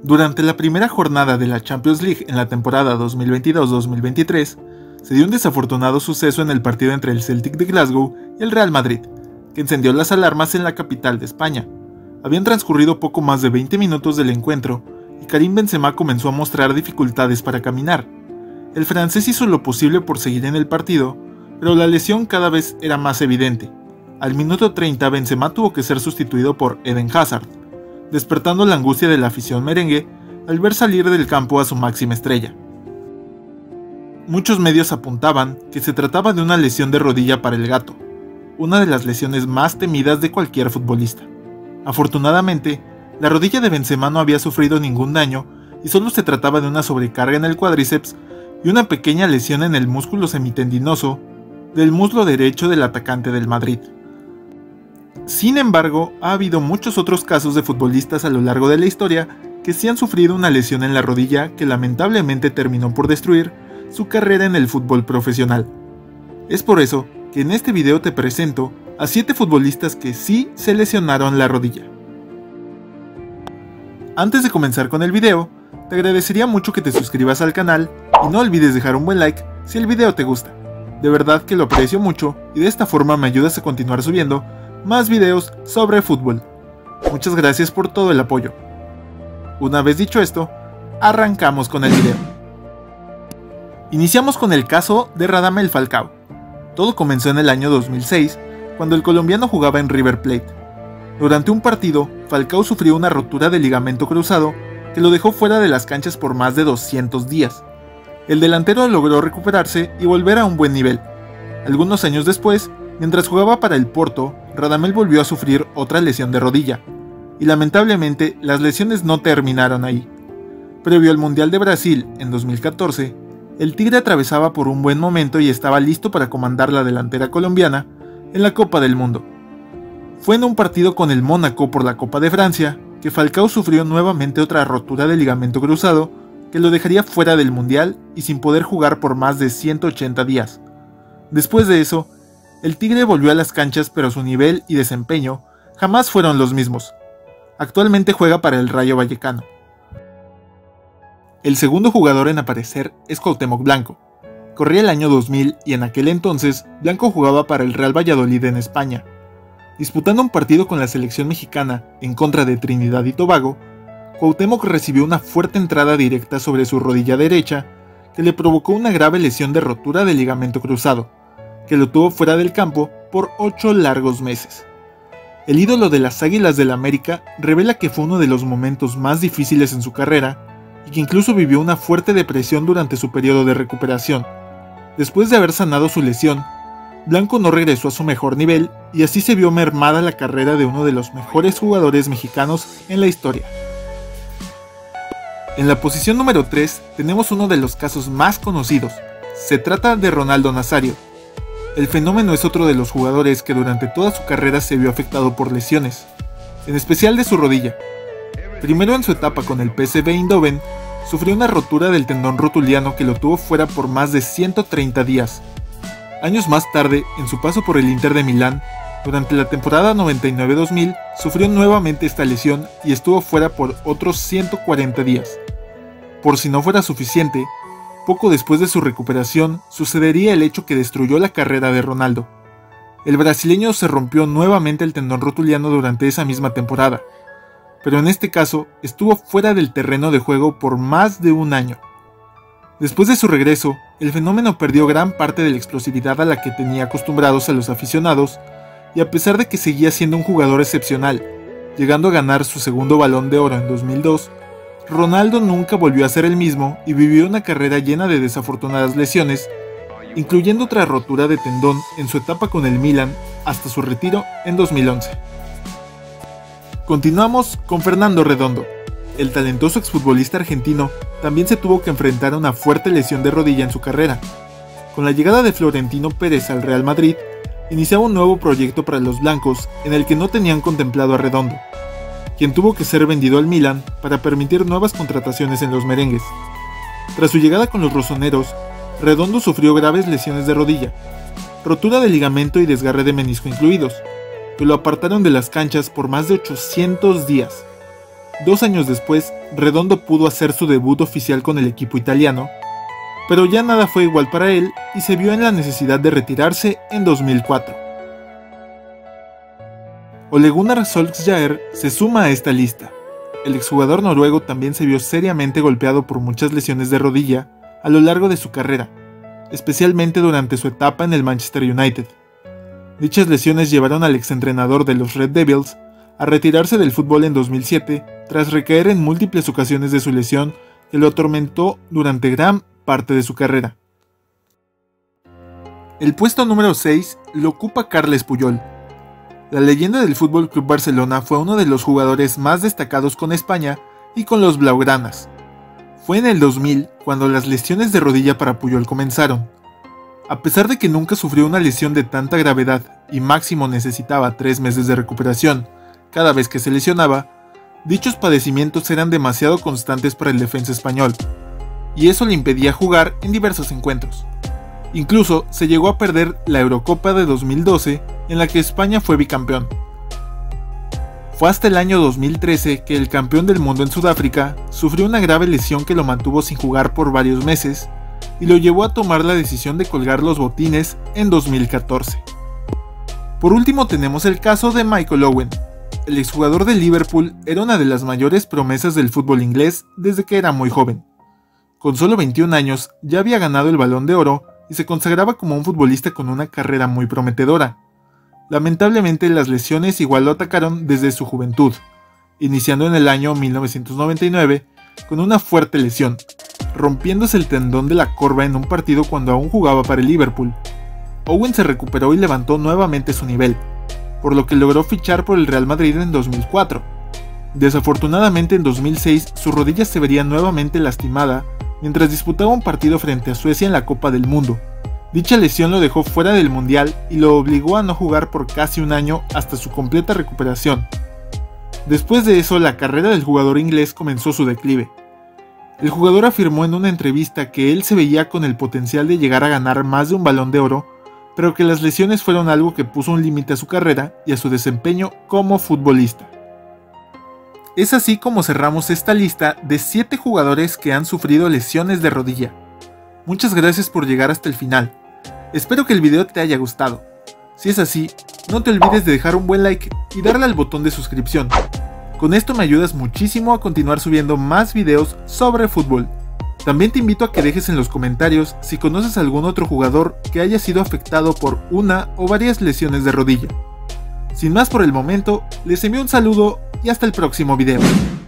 Durante la primera jornada de la Champions League en la temporada 2022-2023, se dio un desafortunado suceso en el partido entre el Celtic de Glasgow y el Real Madrid, que encendió las alarmas en la capital de España. Habían transcurrido poco más de 20 minutos del encuentro y Karim Benzema comenzó a mostrar dificultades para caminar. El francés hizo lo posible por seguir en el partido, pero la lesión cada vez era más evidente. Al minuto 30 Benzema tuvo que ser sustituido por Eden Hazard, despertando la angustia de la afición merengue al ver salir del campo a su máxima estrella. Muchos medios apuntaban que se trataba de una lesión de rodilla para el gato, una de las lesiones más temidas de cualquier futbolista. Afortunadamente, la rodilla de Benzema no había sufrido ningún daño y solo se trataba de una sobrecarga en el cuádriceps y una pequeña lesión en el músculo semitendinoso del muslo derecho del atacante del Madrid. Sin embargo, ha habido muchos otros casos de futbolistas a lo largo de la historia que sí han sufrido una lesión en la rodilla que lamentablemente terminó por destruir su carrera en el fútbol profesional. Es por eso que en este video te presento a 7 futbolistas que sí se lesionaron la rodilla. Antes de comenzar con el video, te agradecería mucho que te suscribas al canal y no olvides dejar un buen like si el video te gusta. De verdad que lo aprecio mucho y de esta forma me ayudas a continuar subiendo más videos sobre fútbol. Muchas gracias por todo el apoyo. Una vez dicho esto, arrancamos con el video. Iniciamos con el caso de Radamel Falcao. Todo comenzó en el año 2006, cuando el colombiano jugaba en River Plate. Durante un partido, Falcao sufrió una rotura de ligamento cruzado que lo dejó fuera de las canchas por más de 200 días. El delantero logró recuperarse y volver a un buen nivel. Algunos años después, mientras jugaba para el Porto, Radamel volvió a sufrir otra lesión de rodilla, y lamentablemente las lesiones no terminaron ahí. Previo al Mundial de Brasil en 2014, el Tigre atravesaba por un buen momento y estaba listo para comandar la delantera colombiana en la Copa del Mundo. Fue en un partido con el Mónaco por la Copa de Francia que Falcao sufrió nuevamente otra rotura de ligamento cruzado que lo dejaría fuera del Mundial y sin poder jugar por más de 180 días. Después de eso, el Tigre volvió a las canchas, pero su nivel y desempeño jamás fueron los mismos. Actualmente juega para el Rayo Vallecano. El segundo jugador en aparecer es Cuauhtémoc Blanco. Corría el año 2000 y en aquel entonces Blanco jugaba para el Real Valladolid en España. Disputando un partido con la selección mexicana en contra de Trinidad y Tobago, Cuauhtémoc recibió una fuerte entrada directa sobre su rodilla derecha que le provocó una grave lesión de rotura de ligamento cruzado, que lo tuvo fuera del campo por 8 largos meses. El ídolo de las Águilas del América revela que fue uno de los momentos más difíciles en su carrera y que incluso vivió una fuerte depresión durante su periodo de recuperación. Después de haber sanado su lesión, Blanco no regresó a su mejor nivel y así se vio mermada la carrera de uno de los mejores jugadores mexicanos en la historia. En la posición número 3 tenemos uno de los casos más conocidos. Se trata de Ronaldo Nazario. El fenómeno es otro de los jugadores que durante toda su carrera se vio afectado por lesiones, en especial de su rodilla. Primero en su etapa con el PSV Eindhoven, sufrió una rotura del tendón rotuliano que lo tuvo fuera por más de 130 días. Años más tarde, en su paso por el Inter de Milán, durante la temporada 99-2000, sufrió nuevamente esta lesión y estuvo fuera por otros 140 días. Por si no fuera suficiente, poco después de su recuperación, sucedería el hecho que destruyó la carrera de Ronaldo. El brasileño se rompió nuevamente el tendón rotuliano durante esa misma temporada, pero en este caso estuvo fuera del terreno de juego por más de un año. Después de su regreso, el fenómeno perdió gran parte de la explosividad a la que tenía acostumbrados a los aficionados, y a pesar de que seguía siendo un jugador excepcional, llegando a ganar su segundo Balón de Oro en 2002, Ronaldo nunca volvió a ser el mismo y vivió una carrera llena de desafortunadas lesiones, incluyendo otra rotura de tendón en su etapa con el Milan hasta su retiro en 2011. Continuamos con Fernando Redondo. El talentoso exfutbolista argentino también se tuvo que enfrentar a una fuerte lesión de rodilla en su carrera. Con la llegada de Florentino Pérez al Real Madrid, iniciaba un nuevo proyecto para los blancos en el que no tenían contemplado a Redondo, quien tuvo que ser vendido al Milan para permitir nuevas contrataciones en los merengues. Tras su llegada con los rosoneros, Redondo sufrió graves lesiones de rodilla, rotura de ligamento y desgarre de menisco incluidos, que lo apartaron de las canchas por más de 800 días. 2 años después, Redondo pudo hacer su debut oficial con el equipo italiano, pero ya nada fue igual para él y se vio en la necesidad de retirarse en 2004. Ole Gunnar Solskjaer se suma a esta lista. El exjugador noruego también se vio seriamente golpeado por muchas lesiones de rodilla a lo largo de su carrera, especialmente durante su etapa en el Manchester United. Dichas lesiones llevaron al exentrenador de los Red Devils a retirarse del fútbol en 2007 tras recaer en múltiples ocasiones de su lesión que lo atormentó durante gran parte de su carrera. El puesto número 6 lo ocupa Carles Puyol. La leyenda del FC Barcelona fue uno de los jugadores más destacados con España y con los blaugranas. Fue en el 2000 cuando las lesiones de rodilla para Puyol comenzaron. A pesar de que nunca sufrió una lesión de tanta gravedad y máximo necesitaba 3 meses de recuperación cada vez que se lesionaba, dichos padecimientos eran demasiado constantes para el defensa español, y eso le impedía jugar en diversos encuentros. Incluso se llegó a perder la Eurocopa de 2012, en la que España fue bicampeón. Fue hasta el año 2013 que el campeón del mundo en Sudáfrica sufrió una grave lesión que lo mantuvo sin jugar por varios meses y lo llevó a tomar la decisión de colgar los botines en 2014. Por último tenemos el caso de Michael Owen. El exjugador de Liverpool era una de las mayores promesas del fútbol inglés desde que era muy joven. Con solo 21 años ya había ganado el Balón de Oro y se consagraba como un futbolista con una carrera muy prometedora. Lamentablemente las lesiones igual lo atacaron desde su juventud, iniciando en el año 1999 con una fuerte lesión, rompiéndose el tendón de la corva en un partido cuando aún jugaba para el Liverpool. Owen se recuperó y levantó nuevamente su nivel, por lo que logró fichar por el Real Madrid en 2004. Desafortunadamente en 2006 su rodilla se vería nuevamente lastimada mientras disputaba un partido frente a Suecia en la Copa del Mundo. Dicha lesión lo dejó fuera del Mundial y lo obligó a no jugar por casi un año hasta su completa recuperación. Después de eso, la carrera del jugador inglés comenzó su declive. El jugador afirmó en una entrevista que él se veía con el potencial de llegar a ganar más de un Balón de Oro, pero que las lesiones fueron algo que puso un límite a su carrera y a su desempeño como futbolista. Es así como cerramos esta lista de 7 jugadores que han sufrido lesiones de rodilla. Muchas gracias por llegar hasta el final. Espero que el video te haya gustado. Si es así, no te olvides de dejar un buen like y darle al botón de suscripción. Con esto me ayudas muchísimo a continuar subiendo más videos sobre fútbol. También te invito a que dejes en los comentarios si conoces a algún otro jugador que haya sido afectado por una o varias lesiones de rodilla. Sin más por el momento, les envío un saludo y hasta el próximo video.